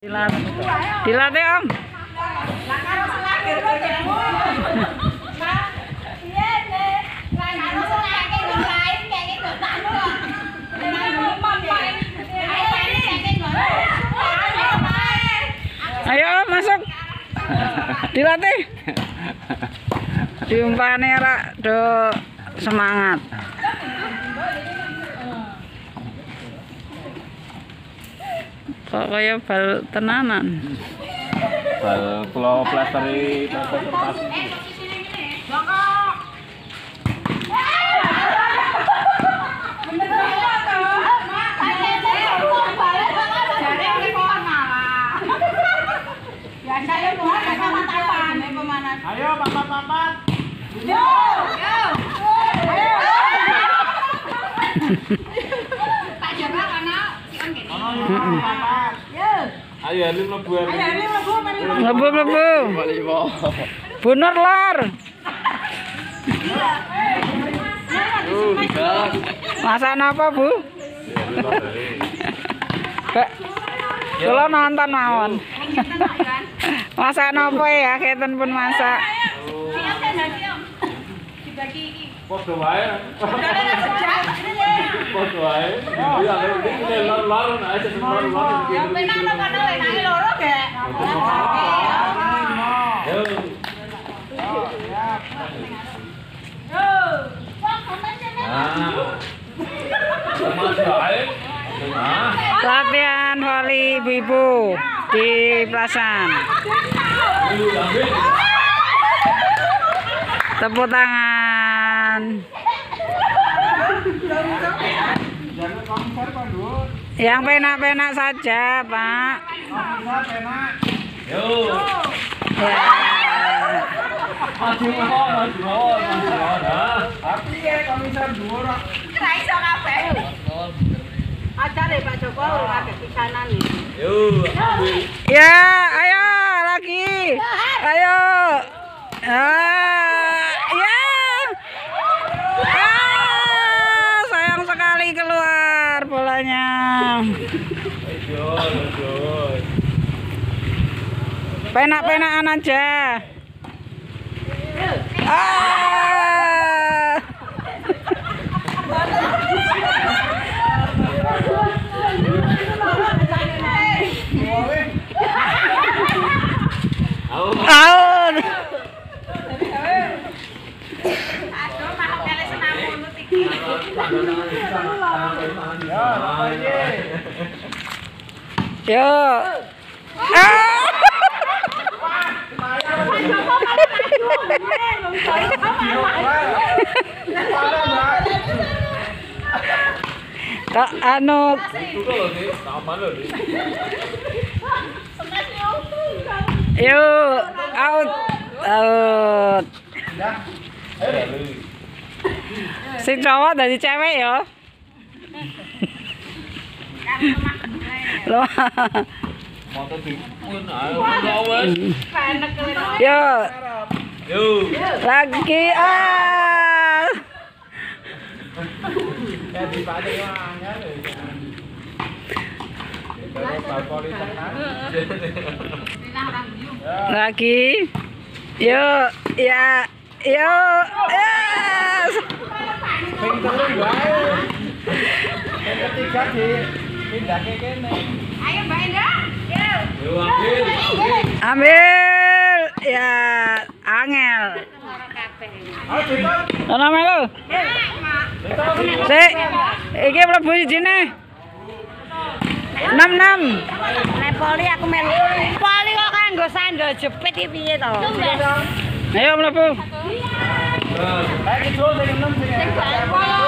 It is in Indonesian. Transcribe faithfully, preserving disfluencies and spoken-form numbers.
Dilat, dilatih Om. Ayo masuk. Dilatih. Diumpani rak do semangat. Kok kaya bal tenanan. Bal kula plasteri plaster kertas. Ayo papat-papat. Yo. Yo. Ayo. Pak Jaka kana sion kene. Yo. Ayo Ali mlebu. Ayo Ali mlebu. Mlebu mlebu. Bener lor. Masak apa Bu? Kalau nonton mawon. Masak nopo ya, keten pun masak. Podo wae. Podo wae. Iya, iki lor-lor nek aja lor-lor. Yang penak nang kono enake loro, Gek. Yo. Yo. Wong komen sene. Ah. Latihan voli ibu-ibu di Plasan. Tepuk tangan. Yang penak-penak saja, Pak. Yo. Ya. Maju mohon, maju mohon, maju mohon. Tapi ya komisar dhuwur kok. Ora iso kabeh. Aja deh Pak Joko ada pisanan nih. Yo, ambil. Ya, ayo lagi. Ayo. Ah, ya. Ah, sayang sekali keluar bolanya. Ayo, ayo. Penak-penakan aja. Ah. Out. Yo. Ah. Kak anu yo out out sing cowok dari cewek ya loh Motor dipun ayo wes. yo Yo. lagi ah Ya dipake angel. lagi yo ya yo yes Ping telu wae. Yang ketiga di pindahke kene. Ayo Mbak Endah. Yo. Yo ambil. ambil ya angel Ayo kita. ana melu sik iki mlebu sijine enam enam. Nek poli aku melu. Poli kok kanggo sandal jepit iki piye to? Ayo mlebu. Ayo kita sing enam sing.